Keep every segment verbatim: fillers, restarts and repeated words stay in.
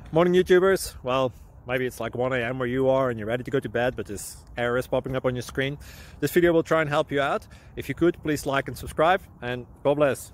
Morning YouTubers. Well, maybe it's like one A M where you are and you're ready to go to bed, but this error is popping up on your screen. This video will try and help you out. If you could, please like and subscribe, and God bless.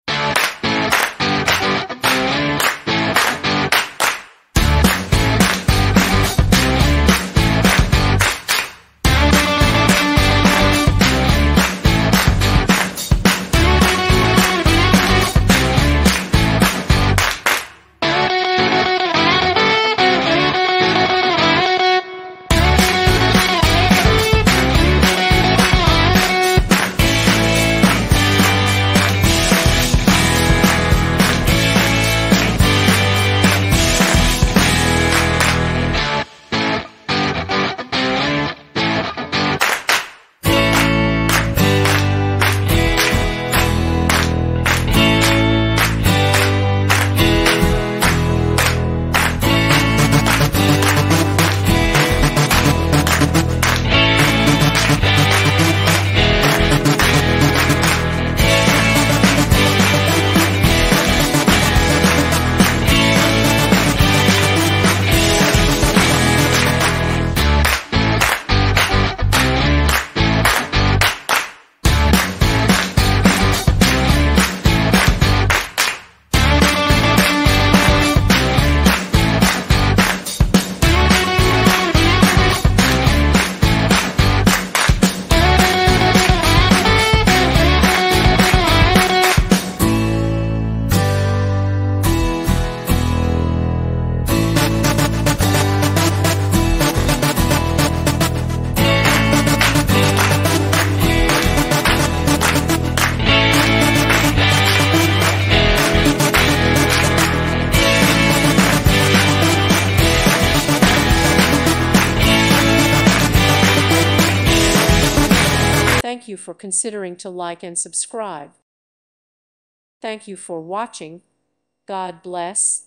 Thank you for considering to like and subscribe. Thank you for watching. God bless.